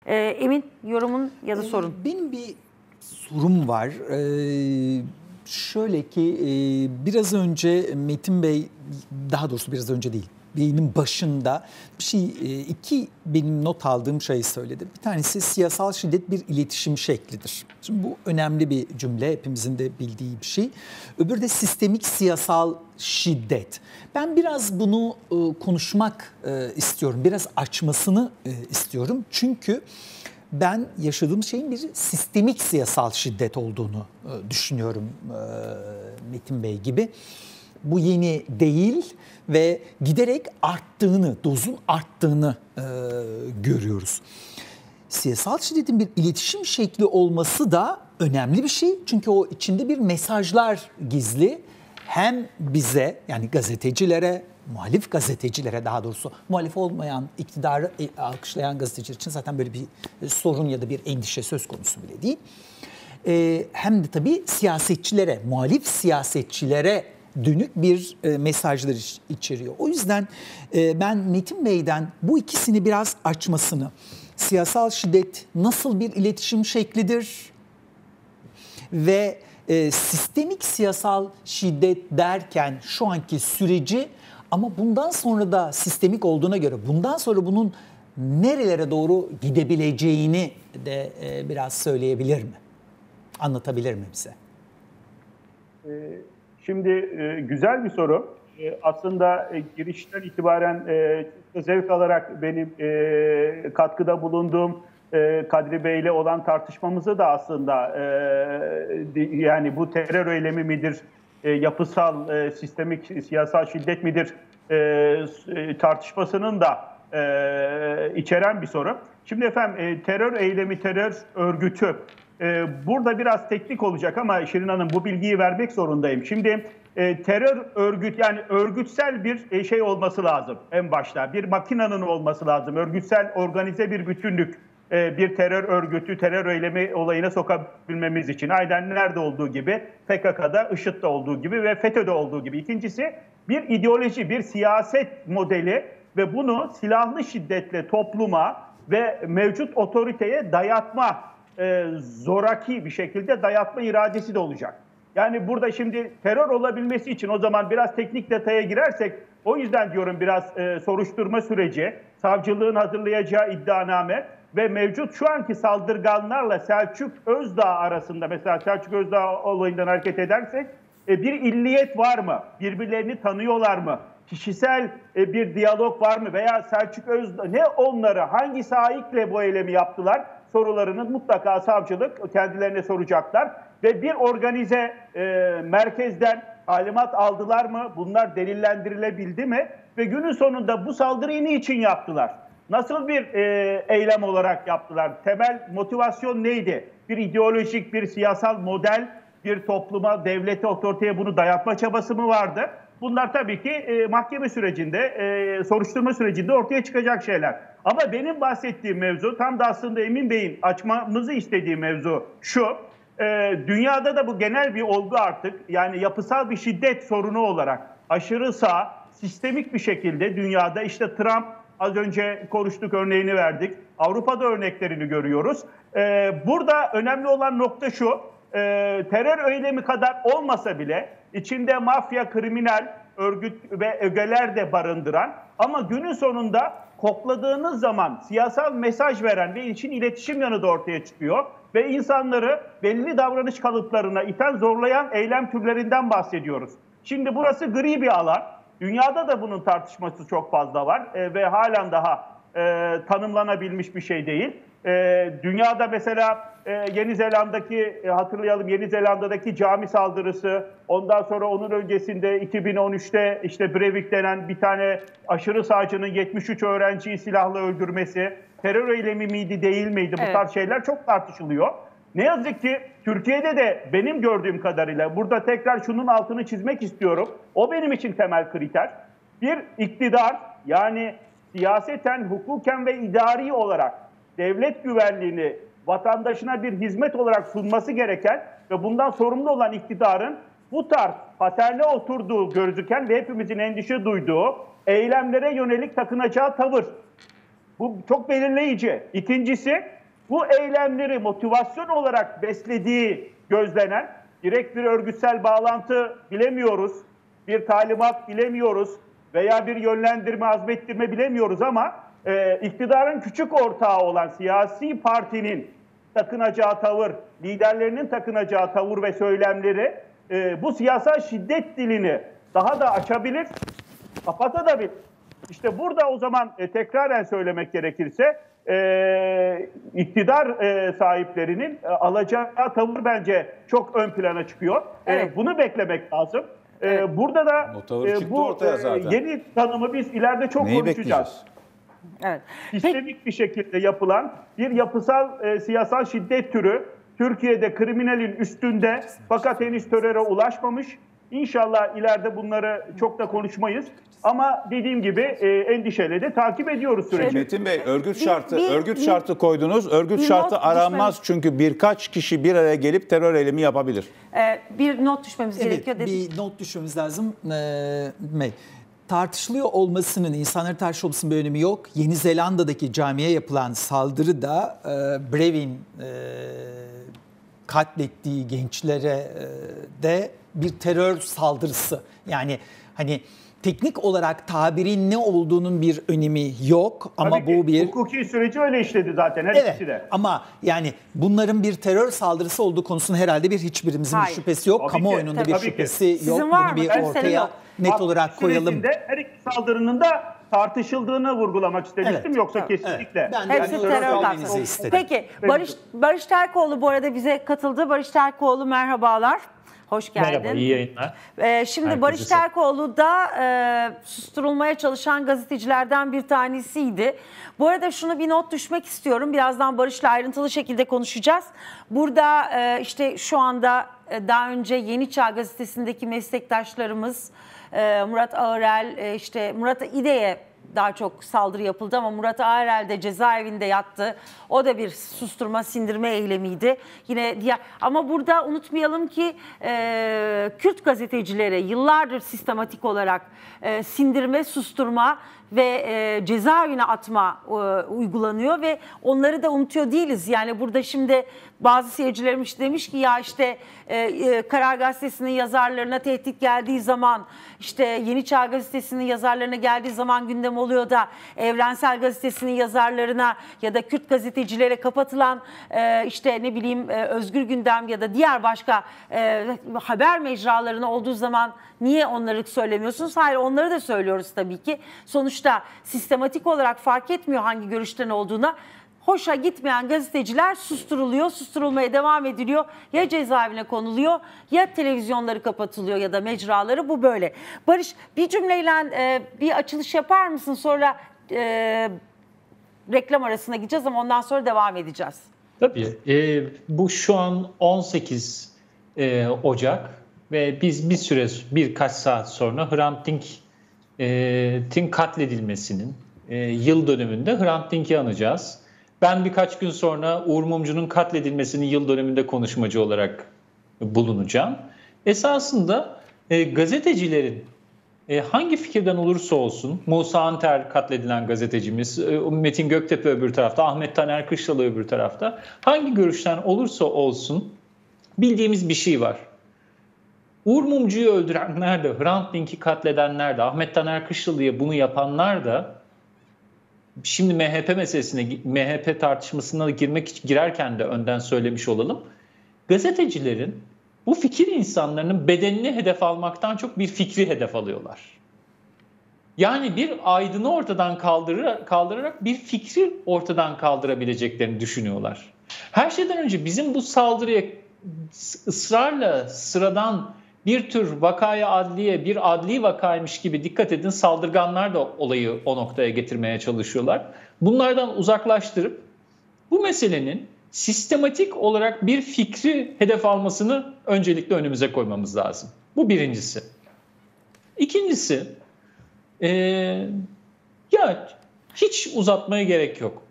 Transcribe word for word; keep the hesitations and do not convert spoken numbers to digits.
Ee, Emin, yorumun ya da sorun. Benim bir sorum var. Ee, şöyle ki e, biraz önce Metin Bey, daha doğrusu biraz önce değil, beynin başında bir şey, e, iki benim not aldığım şeyi söyledi. Bir tanesi siyasal şiddet bir iletişim şeklidir. Şimdi bu önemli bir cümle, hepimizin de bildiği bir şey. Öbürü de sistemik siyasal şiddet. Ben biraz bunu e, konuşmak e, istiyorum, biraz açmasını e, istiyorum. Çünkü ben yaşadığım şeyin bir sistemik siyasal şiddet olduğunu e, düşünüyorum e, Metin Bey gibi. Bu yeni değil ve giderek arttığını, dozun arttığını e, görüyoruz. Siyasal şiddetin bir iletişim şekli olması da önemli bir şey. Çünkü o içinde bir mesajlar gizli. Hem bize, yani gazetecilere, muhalif gazetecilere, daha doğrusu muhalif olmayan, iktidarı alkışlayan gazeteciler için zaten böyle bir sorun ya da bir endişe söz konusu bile değil. Ee, hem de tabii siyasetçilere, muhalif siyasetçilere dönük bir e, mesajlar içeriyor. O yüzden e, ben Metin Bey'den bu ikisini biraz açmasını, siyasal şiddet nasıl bir iletişim şeklidir ve e, sistemik siyasal şiddet derken şu anki süreci, ama bundan sonra da sistemik olduğuna göre bundan sonra bunun nerelere doğru gidebileceğini de e, biraz söyleyebilir mi? Anlatabilir mi bize? Şimdi güzel bir soru. Aslında girişten itibaren zevk alarak benim katkıda bulunduğum Kadri Bey ile olan tartışmamızı da aslında yani bu terör eylemi midir, yapısal, sistemik, siyasal şiddet midir tartışmasının da içeren bir soru. Şimdi efendim terör eylemi, terör örgütü, burada biraz teknik olacak ama Şirin Hanım bu bilgiyi vermek zorundayım. Şimdi terör örgüt, yani örgütsel bir şey olması lazım en başta. Bir makinanın olması lazım. Örgütsel, organize bir bütünlük. Bir terör örgütü, terör eylemi olayına sokabilmemiz için. Aynen nerede olduğu gibi, P K K'da, IŞİD'de olduğu gibi ve FETÖ'de olduğu gibi. İkincisi, bir ideoloji, bir siyaset modeli ve bunu silahlı şiddetle topluma ve mevcut otoriteye dayatma, e, zoraki bir şekilde dayatma iradesi de olacak. Yani burada şimdi terör olabilmesi için o zaman biraz teknik detaya girersek, o yüzden diyorum biraz e, soruşturma süreci, savcılığın hazırlayacağı iddianame ve mevcut şu anki saldırganlarla Selçuk Özdağ arasında, mesela Selçuk Özdağ olayından hareket edersek e, bir illiyet var mı? Birbirlerini tanıyorlar mı? Kişisel e, bir diyalog var mı? Veya Selçuk Özdağ ne onları, hangi sahikle bu eylemi yaptılar? Sorularını mutlaka savcılık kendilerine soracaklar. Ve bir organize e, merkezden talimat aldılar mı? Bunlar delillendirilebildi mi? Ve günün sonunda bu saldırıyı niçin yaptılar? Nasıl bir e, eylem olarak yaptılar? Temel motivasyon neydi? Bir ideolojik, bir siyasal model, bir topluma, devlete, otoriteye bunu dayatma çabası mı vardı? Bunlar tabii ki e, mahkeme sürecinde, e, soruşturma sürecinde ortaya çıkacak şeyler. Ama benim bahsettiğim mevzu, tam da aslında Emin Bey'in açmamızı istediği mevzu şu: e, dünyada da bu genel bir olgu artık, yani yapısal bir şiddet sorunu olarak aşırı sağ, sistemik bir şekilde dünyada, işte Trump, az önce konuştuk, örneğini verdik. Avrupa'da örneklerini görüyoruz. Ee, burada önemli olan nokta şu: e, terör eylemi kadar olmasa bile içinde mafya, kriminal örgüt ve ögeler de barındıran, ama günün sonunda kokladığınız zaman siyasal mesaj veren ve için iletişim yanı da ortaya çıkıyor ve insanları belli davranış kalıplarına iten, zorlayan eylem türlerinden bahsediyoruz. Şimdi burası gri bir alan. Dünyada da bunun tartışması çok fazla var e, ve halen daha e, tanımlanabilmiş bir şey değil. E, dünyada mesela e, Yeni Zelanda'daki, e, hatırlayalım, Yeni Zelanda'daki cami saldırısı, ondan sonra onun öncesinde iki bin on üçte işte Breivik denen bir tane aşırı sağcının yetmiş üç öğrenciyi silahla öldürmesi, terör eylemi miydi, değil miydi? Evet. Bu tarz şeyler çok tartışılıyor. Ne yazık ki Türkiye'de de benim gördüğüm kadarıyla, burada tekrar şunun altını çizmek istiyorum. O benim için temel kriter. Bir iktidar, yani siyaseten, hukuken ve idari olarak devlet güvenliğini vatandaşına bir hizmet olarak sunması gereken ve bundan sorumlu olan iktidarın bu tarz paterne oturduğu gözüken ve hepimizin endişe duyduğu eylemlere yönelik takınacağı tavır. Bu çok belirleyici. İkincisi, bu eylemleri motivasyon olarak beslediği gözlenen direkt bir örgütsel bağlantı bilemiyoruz, bir talimat bilemiyoruz veya bir yönlendirme, azmettirme bilemiyoruz ama e, iktidarın küçük ortağı olan siyasi partinin takınacağı tavır, liderlerinin takınacağı tavır ve söylemleri e, bu siyasal şiddet dilini daha da açabilir, kapatabilir. İşte burada o zaman e, tekraren söylemek gerekirse e, iktidar e, sahiplerinin e, alacağı tavır bence çok ön plana çıkıyor. Evet. E, bunu beklemek lazım. E, Evet. burada da O tavır e, çıktı bu ortaya zaten. yeni tanımı biz ileride çok Neyi konuşacağız. bekleyeceğiz? Evet. Peki, Sistemik bir şekilde yapılan bir yapısal e, siyasal şiddet türü Türkiye'de kriminalin üstünde fakat henüz teröre ulaşmamış. İnşallah ileride bunları çok da konuşmayız. Ama dediğim gibi e, endişeyle de takip ediyoruz süreci. Metin Bey, örgüt Bir- şartı, bir- örgüt bir- şartı koydunuz. Örgüt bir şartı not aranmaz çünkü birkaç kişi bir araya gelip terör eylemi yapabilir. e, bir not düşmemiz Evet, gerekiyor dedi. bir not düşmemiz lazım. Ee, May. Tartışılıyor olmasının, insanların tartışıyor olmasının bir önemi yok. Yeni Zelanda'daki camiye yapılan saldırı da e, Brevin e, katlettiği gençlere e, de bir terör saldırısı. Yani hani teknik olarak tabirin ne olduğunun bir önemi yok ama Tabii ki bu bir... hukuki süreci öyle işledi zaten her Evet ikisi de. ama yani bunların bir terör saldırısı olduğu konusunda herhalde bir hiçbirimizin Hayır. bir şüphesi yok. Tabii Kamuoyunun da ki, bir tabii ki. şüphesi yok. Sizin var Bunu mı? bir Ben senin ortaya yok. net Hak olarak koyalım. sürecinde her iki saldırının da tartışıldığını vurgulamak istemiştim. Evet, Yoksa evet, kesinlikle. evet. Ben de Hepsi yani terör terör kapsamı. bilmenizi istedim. Peki Barış Barış Terkoğlu bu arada bize katıldı. Barış Terkoğlu merhabalar. Hoş geldin. Merhaba, iyi yayınlar. Ee, şimdi Herkese Barış selam. Terkoğlu da e, susturulmaya çalışan gazetecilerden bir tanesiydi. Bu arada şunu bir not düşmek istiyorum. Birazdan Barış'la ayrıntılı şekilde konuşacağız. Burada e, işte şu anda e, daha önce Yeni Çağ Gazetesi'ndeki meslektaşlarımız e, Murat Ağırel, e, işte Murat İde'ye daha çok saldırı yapıldı ama Murat Ağırel de cezaevinde yattı. O da bir susturma, sindirme eylemiydi. Yine diğer ama burada unutmayalım ki e, Kürt gazetecilere yıllardır sistematik olarak e, sindirme, susturma ve e, cezaevine atma e, uygulanıyor ve onları da unutuyor değiliz. Yani burada şimdi bazı seyircilerimiz demiş ki ya işte e, e, Karar Gazetesi'nin yazarlarına tehdit geldiği zaman, işte Yeni Çağ Gazetesi'nin yazarlarına geldiği zaman gündem oluyor da Evrensel Gazetesi'nin yazarlarına ya da Kürt gazetecilere kapatılan e, işte ne bileyim e, Özgür Gündem ya da diğer başka e, haber mecralarına olduğu zaman niye onları söylemiyorsunuz? Hayır, onları da söylüyoruz tabii ki. Sonuçta sistematik olarak fark etmiyor hangi görüşten olduğuna. Hoşa gitmeyen gazeteciler susturuluyor, susturulmaya devam ediliyor. Ya cezaevine konuluyor ya televizyonları kapatılıyor ya da mecraları, bu böyle. Barış, bir cümleyle e, bir açılış yapar mısın? Sonra e, reklam arasına gideceğiz ama ondan sonra devam edeceğiz. Tabii. E, bu şu an on sekiz e, Ocak ve biz bir süre, birkaç saat sonra Hrant Dink'in katledilmesinin e, yıl dönümünde Hrant Dink'i anacağız. Ben birkaç gün sonra Uğur Mumcu'nun katledilmesinin yıl dönümünde konuşmacı olarak bulunacağım. Esasında e, gazetecilerin e, hangi fikirden olursa olsun, Musa Anter katledilen gazetecimiz, e, Metin Göktepe öbür tarafta, Ahmet Taner Kışlalı öbür tarafta, hangi görüşten olursa olsun bildiğimiz bir şey var. Uğur Mumcu'yu öldürenler de, Hrant Dink'i katledenler de, Ahmet Taner Kışlalı'ya bunu yapanlar da, şimdi M H P meselesine, M H P tartışmasına girmek girerken de önden söylemiş olalım. Gazetecilerin bu fikir insanlarının bedenini hedef almaktan çok bir fikri hedef alıyorlar. Yani bir aydını ortadan kaldırarak, kaldırarak bir fikri ortadan kaldırabileceklerini düşünüyorlar. Her şeyden önce bizim bu saldırıya ısrarla sıradan bir tür vakaya adliye, bir adli vakaymış gibi, dikkat edin, saldırganlar da olayı o noktaya getirmeye çalışıyorlar. Bunlardan uzaklaştırıp bu meselenin sistematik olarak bir fikri hedef almasını öncelikle önümüze koymamız lazım. Bu birincisi. İkincisi, ee, ya hiç uzatmaya gerek yok.